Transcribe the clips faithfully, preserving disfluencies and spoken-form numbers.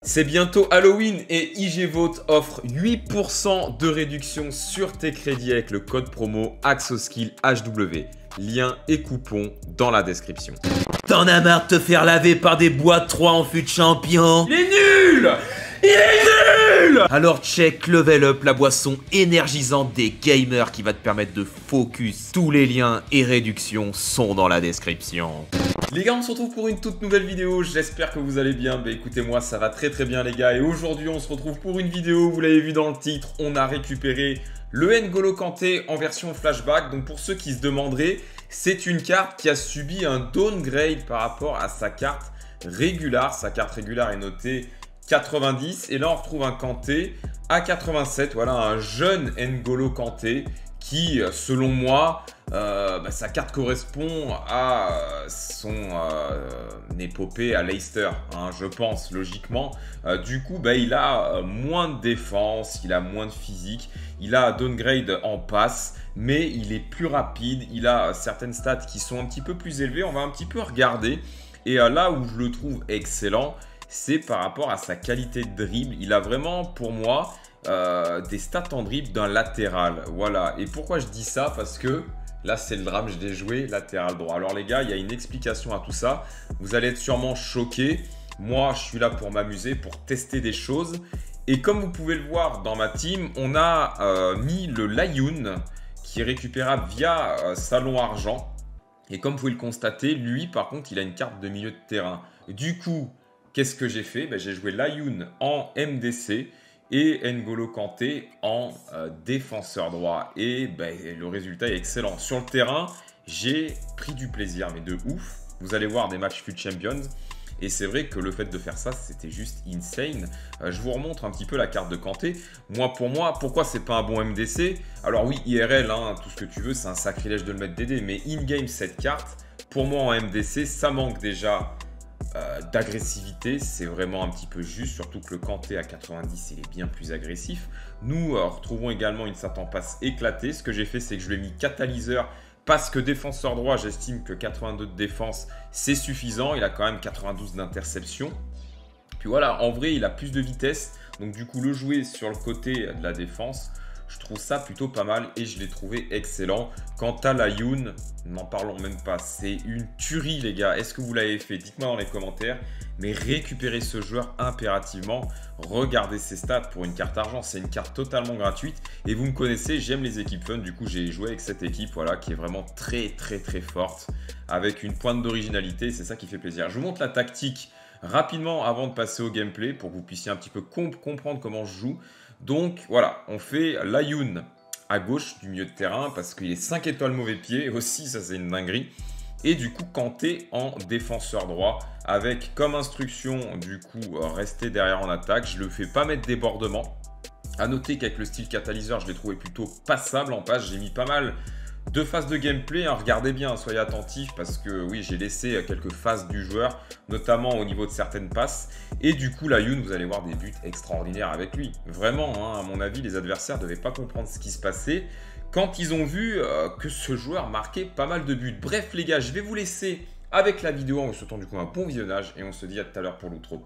C'est bientôt Halloween et I G Vote offre huit pour cent de réduction sur tes crédits avec le code promo AXOSKILL H W. Lien et coupon dans la description. T'en as marre de te faire laver par des boîtes trois en fût de champion? Il est nul! Il est nul! Alors check Level Up, la boisson énergisante des gamers qui va te permettre de focus. Tous les liens et réductions sont dans la description. Les gars, on se retrouve pour une toute nouvelle vidéo, j'espère que vous allez bien. Bah écoutez, moi ça va très très bien les gars. Et aujourd'hui on se retrouve pour une vidéo, vous l'avez vu dans le titre, on a récupéré le N'Golo Kanté en version flashback. Donc pour ceux qui se demanderaient, c'est une carte qui a subi un downgrade par rapport à sa carte régulière. Sa carte régulière est notée quatre-vingt-dix et là on retrouve un Kanté à quatre-vingt-sept. Voilà un jeune N'Golo Kanté qui, selon moi, euh, bah, sa carte correspond à son euh, épopée à Leicester, hein, je pense, logiquement. Euh, du coup, bah, il a moins de défense, il a moins de physique, il a un downgrade en passe, mais il est plus rapide, il a certaines stats qui sont un petit peu plus élevées. On va un petit peu regarder. Et euh, là où je le trouve excellent, c'est par rapport à sa qualité de dribble. Il a vraiment, pour moi, Euh, des stats en dribble d'un latéral. Voilà. Et pourquoi je dis ça? Parce que là, c'est le drame, je l'ai joué latéral droit. Alors les gars, il y a une explication à tout ça. Vous allez être sûrement choqués. Moi, je suis là pour m'amuser, pour tester des choses. Et comme vous pouvez le voir dans ma team, on a euh, mis le Layoun qui est récupérable via euh, Salon Argent. Et comme vous pouvez le constater, lui, par contre, il a une carte de milieu de terrain. Du coup, qu'est-ce que j'ai fait? Ben, j'ai joué Layoun en M D C et N'Golo Kanté en euh, défenseur droit. Et ben, le résultat est excellent. Sur le terrain, j'ai pris du plaisir, mais de ouf. Vous allez voir des matchs FUT Champions. Et c'est vrai que le fait de faire ça, c'était juste insane. Euh, je vous remontre un petit peu la carte de Kanté. Moi, pour moi, pourquoi c'est pas un bon M D C? Alors oui, I R L, hein, tout ce que tu veux, c'est un sacrilège de le mettre D D. Mais in-game, cette carte, pour moi en M D C, ça manque déjà Euh, d'agressivité, c'est vraiment un petit peu juste, surtout que le Kanté à quatre-vingt-dix il est bien plus agressif. Nous euh, retrouvons également une stat en passe éclatée. Ce que j'ai fait, c'est que je lui ai mis catalyseur parce que défenseur droit, j'estime que quatre-vingt-deux de défense c'est suffisant. Il a quand même quatre-vingt-douze d'interception. Puis voilà, en vrai il a plus de vitesse, donc du coup le jouer sur le côté de la défense, je trouve ça plutôt pas mal et je l'ai trouvé excellent. Quant à Layoun, n'en parlons même pas. C'est une tuerie les gars. Est-ce que vous l'avez fait? Dites-moi dans les commentaires. Mais récupérez ce joueur impérativement. Regardez ses stats pour une carte argent. C'est une carte totalement gratuite. Et vous me connaissez, j'aime les équipes fun. Du coup, j'ai joué avec cette équipe voilà, qui est vraiment très très très forte. Avec une pointe d'originalité. C'est ça qui fait plaisir. Je vous montre la tactique rapidement avant de passer au gameplay pour que vous puissiez un petit peu comp comprendre comment je joue. Donc voilà, on fait Layoun à gauche du milieu de terrain parce qu'il est cinq étoiles mauvais pied aussi, ça c'est une dinguerie. Et du coup Kanté en défenseur droit avec comme instruction du coup rester derrière en attaque. Je ne le fais pas mettre débordement. À noter qu'avec le style catalyseur, je l'ai trouvé plutôt passable en passe. J'ai mis pas mal de phases de gameplay, hein. Regardez bien, soyez attentifs parce que oui, j'ai laissé quelques phases du joueur, notamment au niveau de certaines passes. Et du coup, Layoun, vous allez voir des buts extraordinaires avec lui. Vraiment, hein, à mon avis, les adversaires ne devaient pas comprendre ce qui se passait quand ils ont vu euh, que ce joueur marquait pas mal de buts. Bref, les gars, je vais vous laisser avec la vidéo en vous souhaitant du coup un bon visionnage et on se dit à tout à l'heure pour l'outro.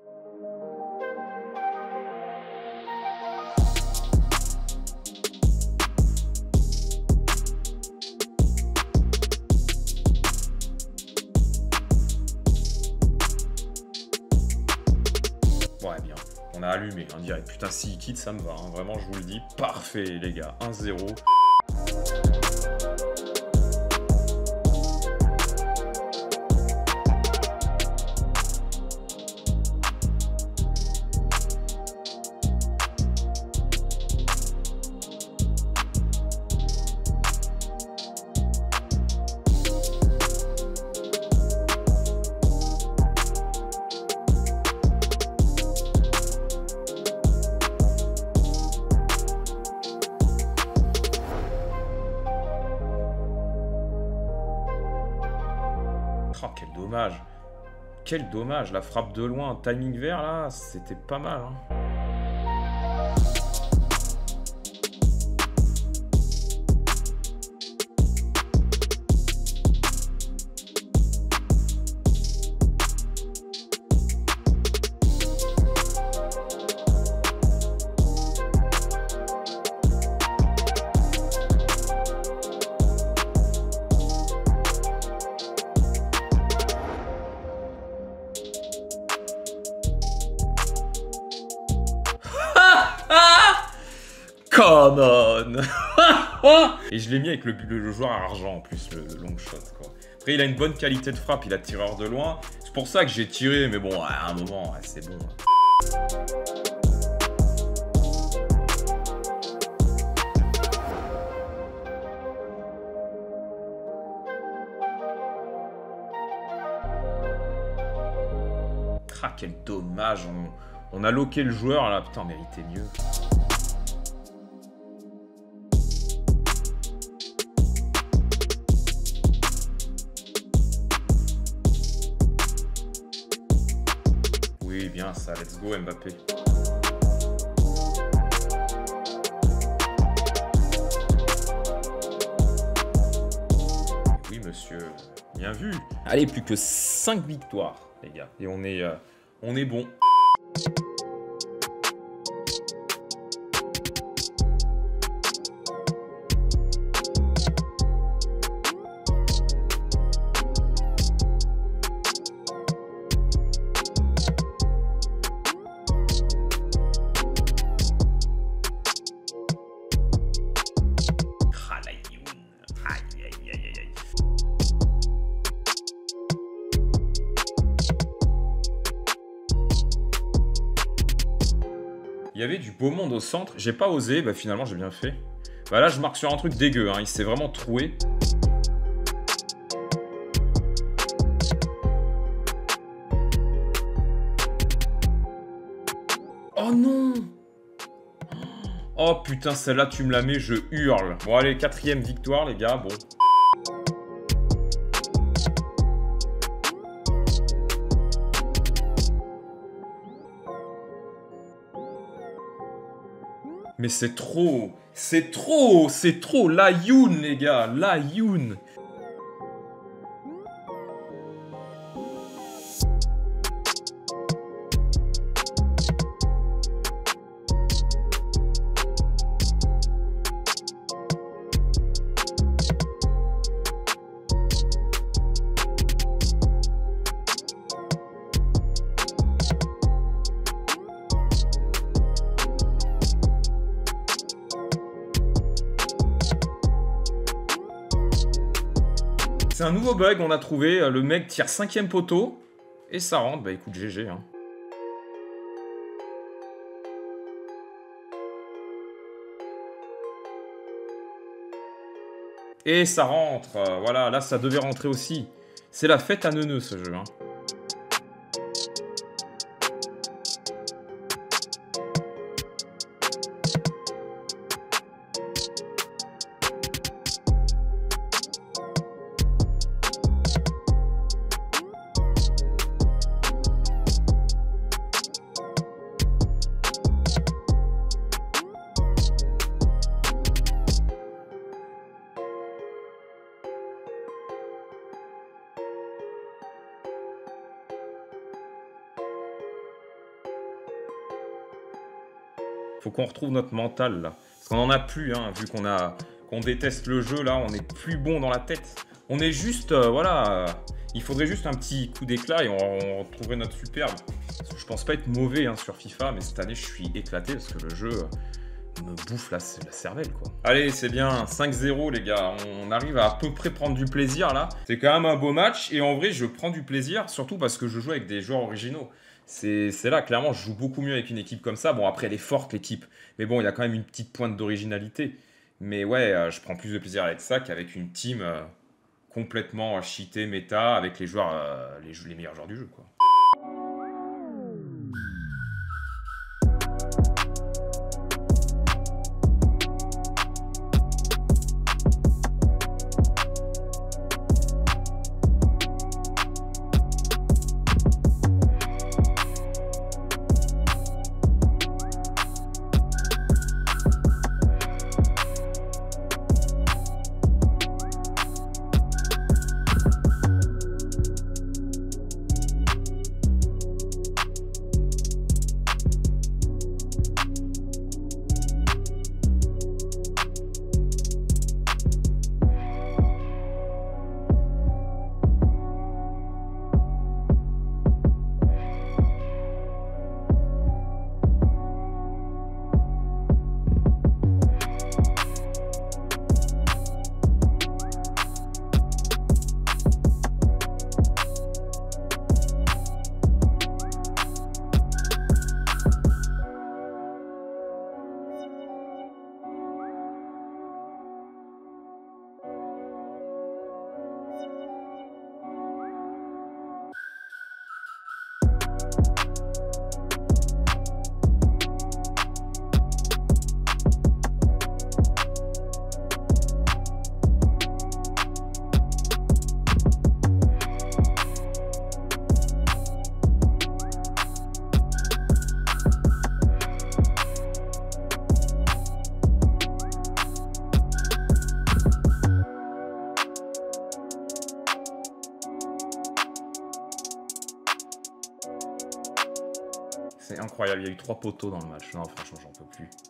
Ouais, bien. On a allumé, on dirait. Putain, s'il quitte, ça me va. Hein. Vraiment, je vous le dis. Parfait, les gars. un zéro. Oh, quel dommage. Quel dommage. La frappe de loin, un timing vert, là, c'était pas mal. Hein. Come on. Et je l'ai mis avec le, le, le joueur à argent en plus, le, le long shot, quoi. Après, il a une bonne qualité de frappe, il a tireur de loin. C'est pour ça que j'ai tiré, mais bon, à un moment, c'est bon. Ah, quel dommage, on, on a loqué le joueur là, putain, on méritait mieux. Oui, bien ça, let's go Mbappé. Oui monsieur, bien vu. Allez, plus que cinq victoires. Les gars, et on est, euh, on est bon. Ah la youn. Aïe aïe aïe aïe aïe. Il y avait du beau monde au centre, j'ai pas osé, bah finalement j'ai bien fait. Bah là je marque sur un truc dégueu, hein. Il s'est vraiment troué. Oh non! Oh putain, celle-là tu me la mets, je hurle. Bon allez, quatrième victoire les gars, bon. Mais c'est trop, c'est trop, c'est trop, la youn les gars, la youn. C'est un nouveau bug, on a trouvé. Le mec tire cinquième poteau et ça rentre. Bah écoute, G G. Hein. Et ça rentre. Euh, voilà, là ça devait rentrer aussi. C'est la fête à neuneux ce jeu. Hein. Faut qu'on retrouve notre mental là. Parce qu'on en a plus, hein, vu qu'on a qu'on déteste le jeu là, on est plus bon dans la tête. On est juste, euh, voilà, euh, il faudrait juste un petit coup d'éclat et on, on retrouverait notre superbe. Parce que je pense pas être mauvais hein, sur FIFA, mais cette année je suis éclaté parce que le jeu euh, me bouffe la, la cervelle quoi. Allez, c'est bien, cinq zéro les gars, on arrive à à peu près prendre du plaisir là. C'est quand même un beau match et en vrai je prends du plaisir, surtout parce que je joue avec des joueurs originaux. C'est là, clairement, je joue beaucoup mieux avec une équipe comme ça. Bon, après, elle est forte, l'équipe. Mais bon, il y a quand même une petite pointe d'originalité. Mais ouais, euh, je prends plus de plaisir avec ça qu'avec une team euh, complètement cheatée, méta, avec les joueurs, euh, les, les meilleurs joueurs du jeu, quoi. C'est incroyable, il y a eu trois poteaux dans le match. Non, franchement, j'en peux plus.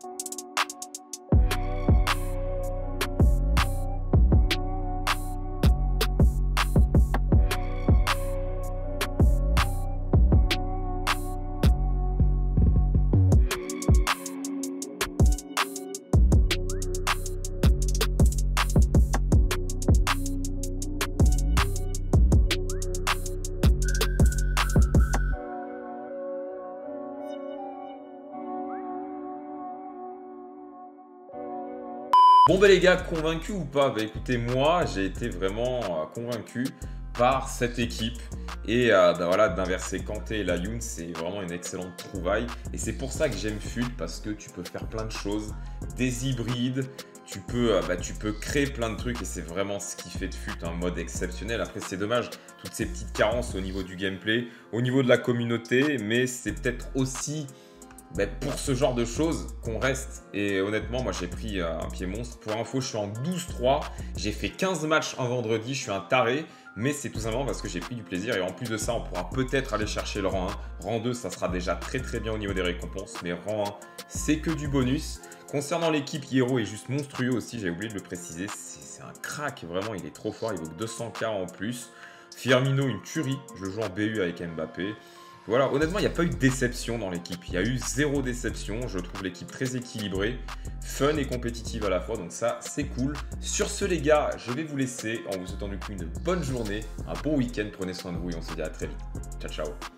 Bon bah les gars, convaincus ou pas? Bah écoutez, moi j'ai été vraiment euh, convaincu par cette équipe. Et euh, bah voilà, d'inverser Kanté et Layun, c'est vraiment une excellente trouvaille. Et c'est pour ça que j'aime F U T, parce que tu peux faire plein de choses, des hybrides, tu peux, euh, bah, tu peux créer plein de trucs et c'est vraiment ce qui fait de F U T un mode exceptionnel. Après c'est dommage, toutes ces petites carences au niveau du gameplay, au niveau de la communauté, mais c'est peut-être aussi... Ben pour ce genre de choses qu'on reste. Et honnêtement, moi j'ai pris euh, un pied monstre. Pour info, je suis en douze trois. J'ai fait quinze matchs un vendredi. Je suis un taré. Mais c'est tout simplement parce que j'ai pris du plaisir. Et en plus de ça, on pourra peut-être aller chercher le rang un. Rang deux, ça sera déjà très très bien au niveau des récompenses. Mais rang un, c'est que du bonus. Concernant l'équipe, Hierro est juste monstrueux aussi. J'ai oublié de le préciser. C'est un crack. Vraiment, il est trop fort. Il vaut que deux cents K en plus. Firmino, une tuerie. Je le joue en B U avec Mbappé. Voilà, honnêtement, il n'y a pas eu de déception dans l'équipe. Il y a eu zéro déception. Je trouve l'équipe très équilibrée, fun et compétitive à la fois. Donc ça, c'est cool. Sur ce, les gars, je vais vous laisser en vous souhaitant du coup une bonne journée, un bon week-end. Prenez soin de vous et on se dit à très vite. Ciao, ciao.